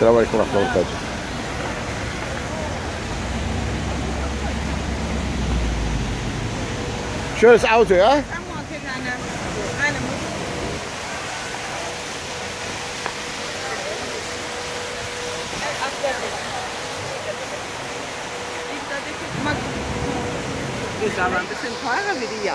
السلام عليكم ورحمة الله وبركاته. Schönes Auto, ja? Ist aber ein bisschen teurer wie die